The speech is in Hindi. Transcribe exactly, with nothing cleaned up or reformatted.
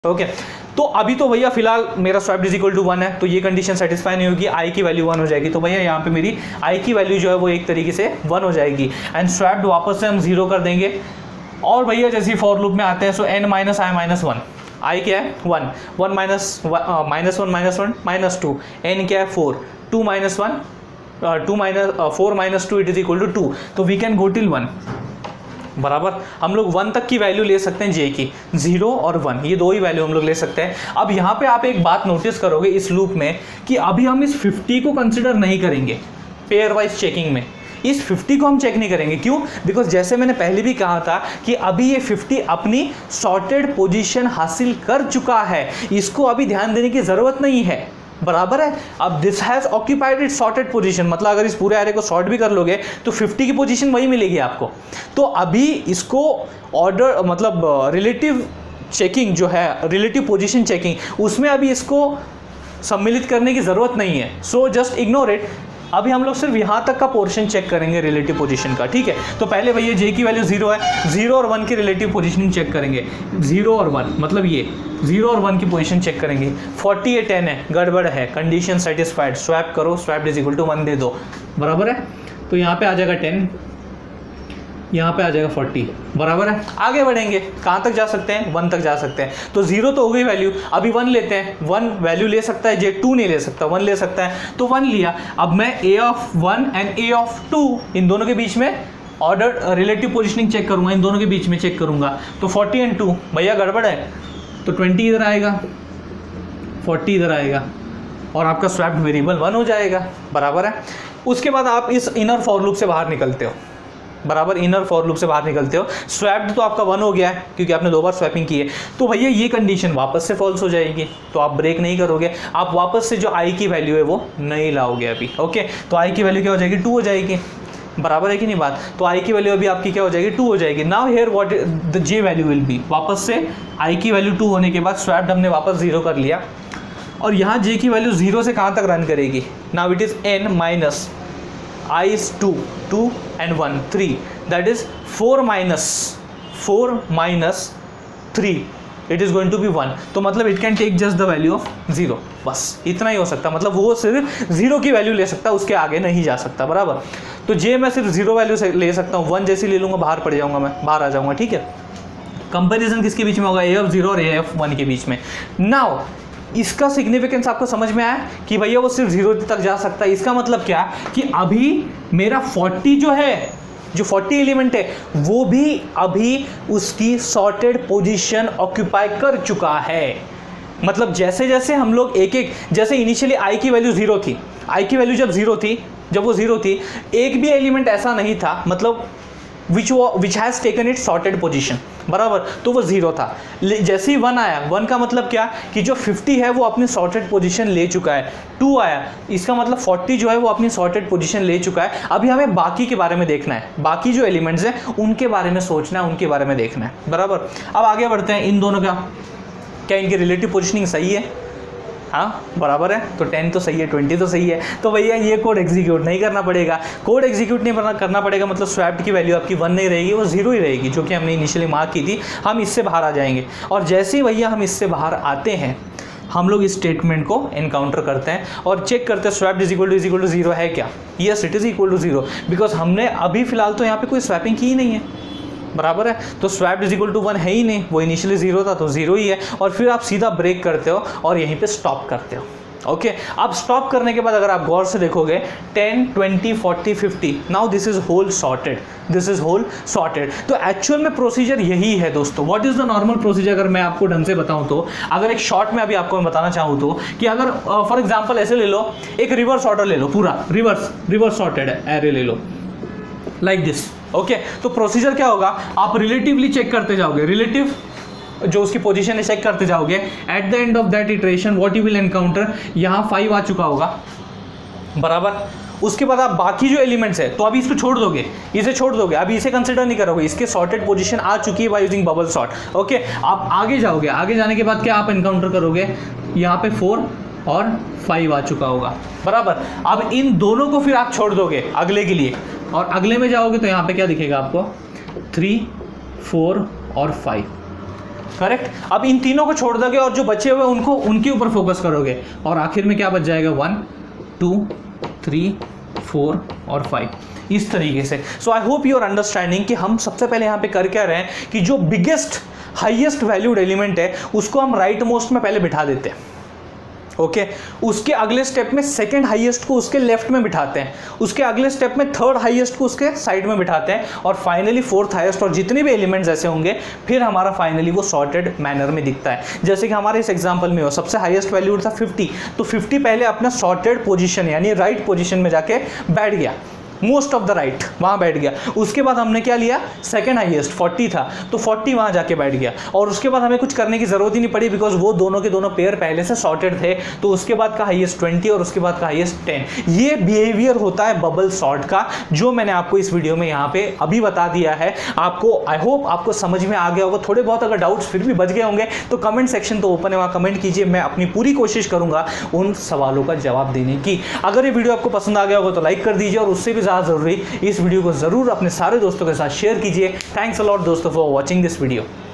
Okay okay. तो अभी तो भैया फिलहाल मेरा swapped is equal to one है, तो ये कंडीशन सेटिस्फाई नहीं होगी, आई की वैल्यू वन हो जाएगी। तो भैया यहाँ पे मेरी आई की वैल्यू जो है वो एक तरीके से वन हो जाएगी एंड स्वैप्ड वापस से हम जीरो कर देंगे। और भैया जैसे फॉर लूप में आते हैं, so N minus I minus one, I क्या है one, one minus minus one minus one minus two, N क्या है four, two minus one two minus four minus two it is equal to two. तो we can go till one, बराबर। हम लोग वन तक की वैल्यू ले सकते हैं जे की, जीरो और वन, ये दो ही वैल्यू हम लोग ले सकते हैं। अब यहाँ पे आप एक बात नोटिस करोगे इस लूप में कि अभी हम इस फिफ्टी को कंसिडर नहीं करेंगे पेयर वाइज चेकिंग में, इस फिफ्टी को हम चेक नहीं करेंगे। क्यों? बिकॉज जैसे मैंने पहले भी कहा था कि अभी ये फिफ्टी अपनी सॉर्टेड पोजीशन हासिल कर चुका है, इसको अभी ध्यान देने की ज़रूरत नहीं है, बराबर है। अब this has occupied it sorted position, मतलब अगर इस पूरे एरे को सॉर्ट भी कर लोगे तो फिफ्टी की पोजीशन वही मिलेगी आपको। तो अभी इसको ऑर्डर मतलब रिलेटिव चेकिंग जो है, रिलेटिव पोजीशन चेकिंग, उसमें अभी इसको सम्मिलित करने की ज़रूरत नहीं है। So just ignore it. अभी हम लोग सिर्फ यहाँ तक का पोर्शन चेक करेंगे रिलेटिव पोजीशन का, ठीक है। तो पहले भैया जे की वैल्यू जीरो है, जीरो और वन की रिलेटिव पोजीशनिंग चेक करेंगे, जीरो और वन मतलब ये जीरो और वन की पोजीशन चेक करेंगे। फोर्टी या टेन है, गड़बड़ है, कंडीशन सेटिस्फाइड, स्वैप करो, swap is equal to one दे दो, बराबर है। तो यहाँ पे आ जाएगा टेन, यहाँ पे आ जाएगा फोर्टी, बराबर है। आगे बढ़ेंगे, कहाँ तक जा सकते हैं? वन तक जा सकते हैं। तो जीरो तो हो गई वैल्यू, अभी वन लेते हैं, वन वैल्यू ले सकता है जे, टू नहीं ले सकता, वन ले सकता है, तो वन लिया। अब मैं A of one and A of two, इन दोनों के बीच में ऑर्डर रिलेटिव पोजिशनिंग चेक करूंगा, इन दोनों के बीच में चेक करूंगा। तो फोर्टी एंड टू, भैया गड़बड़ है, तो ट्वेंटी इधर आएगा, फोर्टी इधर आएगा और आपका स्वैप्ड वेरिएबल वन हो जाएगा, बराबर है। उसके बाद आप इस इनर फॉर लूप से बाहर निकलते हो, बराबर, इनर फॉर लूप से बाहर निकलते हो। स्वैप्ड तो आपका वन हो गया है क्योंकि आपने दो बार स्वैपिंग की है, तो भैया ये कंडीशन वापस से फॉल्स हो जाएगी, तो आप ब्रेक नहीं करोगे, आप वापस से जो आई की वैल्यू है वो नहीं लाओगे अभी। ओके, तो आई की वैल्यू क्या हो जाएगी? टू हो जाएगी, बराबर है कि नहीं बात? तो आई की वैल्यू अभी आपकी क्या हो जाएगी? टू हो जाएगी। Now here what the J value will be, वापस से आई की वैल्यू टू होने के बाद स्वैप्ड हमने वापस जीरो कर लिया, और यहाँ जे की वैल्यू जीरो से कहाँ तक रन करेगी? Now it is N minus I is two, two and one, three. That is four minus four minus three. It is going to be one. तो मतलब it can take just the value of zero. बस इतना ही हो सकता, मतलब वो सिर्फ जीरो की वैल्यू ले सकता, उसके आगे नहीं जा सकता, बराबर। तो जे मैं सिर्फ जीरो वैल्यू से ले सकता हूँ, वन जैसी ले लूँगा बाहर पड़ जाऊँगा, मैं बाहर आ जाऊँगा, ठीक है। कंपेरिजन किसके बीच में होगा? ए ऑफ जीरो और ए ऑफ वन के बीच में। नाउ इसका सिग्निफिकेंस आपको समझ में आया कि भैया वो सिर्फ जीरो तक जा सकता है। इसका मतलब क्या कि अभी मेरा फोर्टी जो है, जो फोर्टी एलिमेंट है, वो भी अभी उसकी सॉर्टेड पोजीशन ऑक्यूपाई कर चुका है। मतलब जैसे जैसे हम लोग एक एक, जैसे इनिशियली आई की वैल्यू जीरो थी, आई की वैल्यू जब जीरो थी, जब वो जीरो थी, एक भी एलिमेंट ऐसा नहीं था मतलब which which has taken it sorted position, बराबर, तो वो जीरो था। जैसे ही वन आया, वन का मतलब क्या कि जो फिफ्टी है वो अपनी सॉर्टेड पोजीशन ले चुका है। टू आया, इसका मतलब फोर्टी जो है वो अपनी सॉर्टेड पोजीशन ले चुका है। अभी हमें बाकी के बारे में देखना है, बाकी जो एलिमेंट्स हैं उनके बारे में सोचना है, उनके बारे में देखना है, बराबर। अब आगे बढ़ते हैं, इन दोनों का क्या इनकी रिलेटिव पोजीशनिंग सही है? हाँ, बराबर है। तो टेन तो सही है, ट्वेंटी तो सही है, तो भैया ये कोड एग्जीक्यूट नहीं करना पड़ेगा। कोड एग्जीक्यूट नहीं करना पड़ेगा मतलब स्वैप्ड की वैल्यू आपकी वन नहीं रहेगी, वो जीरो ही रहेगी, जो कि हमने इनिशियली मार्क की थी। हम इससे बाहर आ जाएंगे, और जैसे ही भैया हम इससे बाहर आते हैं, हम लोग इस स्टेटमेंट को एनकाउंटर करते हैं और चेक करते हैं swapped is equal to is equal to zero है क्या? Yes, it is equal to zero, because हमने अभी फिलहाल तो यहाँ पे कोई स्वैपिंग की ही नहीं है, बराबर है। तो swapped is equal to one है ही नहीं, वो इनिशियली जीरो था तो जीरो ही है, और फिर आप सीधा ब्रेक करते हो और यहीं पे स्टॉप करते हो। ओके okay, अब स्टॉप करने के बाद अगर आप गौर से देखोगे ten, twenty, forty, fifty, now this is whole sorted, this is whole sorted. तो एक्चुअल में प्रोसीजर यही है दोस्तों। What is the normal procedure? अगर मैं आपको ढंग से बताऊं तो, अगर एक शॉर्ट में अभी आपको मैं बताना चाहूँ तो, कि अगर फॉर uh, एग्जाम्पल ऐसे ले लो, एक रिवर्स ऑर्डर ले लो, पूरा रिवर्स रिवर्स सॉर्टेड एरे ले लो, लाइक दिस। ओके, तो प्रोसीजर क्या होगा? आप रिलेटिवली चेक करते जाओगे, रिलेटिव जो उसकी पोजीशन है चेक करते जाओगे। At the end of that iteration what you will encounter, यहाँ फाइव आ चुका होगा, बराबर। उसके बाद आप बाकी जो एलिमेंट्स है, तो अभी इसको छोड़ दोगे, इसे छोड़ दोगे, अभी इसे कंसिडर नहीं करोगे, इसके सॉर्टेड पोजीशन आ चुकी है by using bubble sort. Okay, आप आगे जाओगे, आगे जाने के बाद क्या आप एनकाउंटर करोगे? यहाँ पे फोर और फाइव आ चुका होगा, बराबर। अब इन दोनों को फिर आप छोड़ दोगे अगले के लिए, और अगले में जाओगे तो यहाँ पे क्या दिखेगा आपको? थ्री, फोर और फाइव। करेक्ट। अब इन तीनों को छोड़ दोगे और जो बचे हुए उनको उनके ऊपर फोकस करोगे और आखिर में क्या बच जाएगा, वन टू थ्री फोर और फाइव, इस तरीके से। So I hope you are understanding कि हम सबसे पहले यहाँ पे कर क्या रहे हैं कि जो बिगेस्ट हाईएस्ट वैल्यूड एलिमेंट है उसको हम राइट मोस्ट में पहले बिठा देते हैं, ओके okay? उसके अगले स्टेप में सेकंड हाईएस्ट को उसके लेफ्ट में बिठाते हैं, उसके अगले स्टेप में थर्ड हाईएस्ट को उसके साइड में बिठाते हैं और फाइनली फोर्थ हाईएस्ट, और जितने भी एलिमेंट्स ऐसे होंगे फिर हमारा फाइनली वो सॉर्टेड मैनर में दिखता है। जैसे कि हमारे इस एग्जांपल में हो सबसे हाईएस्ट वैल्यू था फिफ्टी, तो फिफ्टी पहले अपना सॉर्टेड पोजीशन यानी राइट पोजीशन में जाके बैठ गया, मोस्ट ऑफ द राइट वहाँ बैठ गया। उसके बाद हमने क्या लिया, सेकंड हाईएस्ट फोर्टी था तो फोर्टी वहाँ जाके बैठ गया, और उसके बाद हमें कुछ करने की ज़रूरत ही नहीं पड़ी बिकॉज वो दोनों के दोनों पेयर पहले से सॉर्टेड थे। तो उसके बाद का हाईएस्ट ट्वेंटी और उसके बाद का हाईएस्ट टेन। ये बिहेवियर होता है बबल सॉर्ट का, जो मैंने आपको इस वीडियो में यहाँ पे अभी बता दिया है। आपको आई होप आपको समझ में आ गया होगा। थोड़े बहुत अगर डाउट्स फिर भी बच गए होंगे तो कमेंट सेक्शन तो ओपन है, वहाँ कमेंट कीजिए, मैं अपनी पूरी कोशिश करूँगा उन सवालों का जवाब देने की। अगर ये वीडियो आपको पसंद आ गया होगा तो लाइक कर दीजिए, और उससे भी ज़्यादा ज़रूरी इस वीडियो को जरूर अपने सारे दोस्तों के साथ शेयर कीजिए। थैंक्स अ लॉट दोस्तों फॉर वॉचिंग दिस वीडियो।